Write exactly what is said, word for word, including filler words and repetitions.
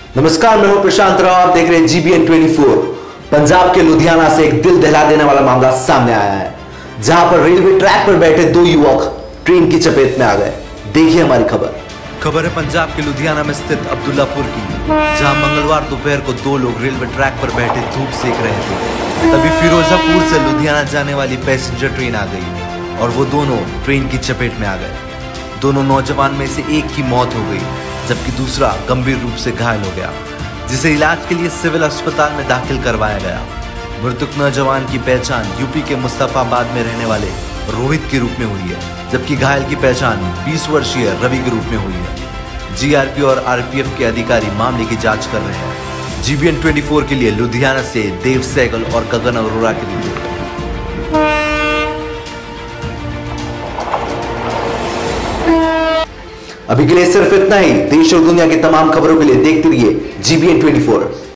नमस्कार, मैं हूं प्रशांत राव। आप देख रहे हैं जीबीएन चौबीस। पंजाब के लुधियाना से एक दिल दहला देने वाला मामला सामने आया है, जहां पर रेलवे ट्रैक पर बैठे दो युवक ट्रेन की चपेट में आ गए। देखिए हमारी खबर। खबर है पंजाब के लुधियाना में स्थित अब्दुल्लापुर की, जहां मंगलवार दोपहर को दो लोग रेलवे ट्रैक पर बैठे धूप सेक रहे थे। तभी फिरोजापुर से लुधियाना जाने वाली पैसेंजर ट्रेन आ गई और वो दोनों ट्रेन की चपेट में आ गए। दोनों नौजवान में से एक की मौत हो गई, जबकि दूसरा गंभीर रूप से घायल हो गया, जिसे इलाज के लिए सिविल अस्पताल में दाखिल करवाया गया। मृतक नौजवान की पहचान यूपी के मुस्तफाबाद में रहने वाले रोहित के रूप में हुई है, जबकि घायल की पहचान बीस वर्षीय रवि के रूप में हुई है। जीआरपी और आरपीएफ के अधिकारी मामले की जांच कर रहे हैं। जीबीएन चौबीस के लिए लुधियाना से देव सहगल और गगन अरोड़ा की रिपोर्ट। अभी के लिए सिर्फ इतना ही। देश और दुनिया की तमाम खबरों के लिए देखते रहिए जीबीएन चौबीस।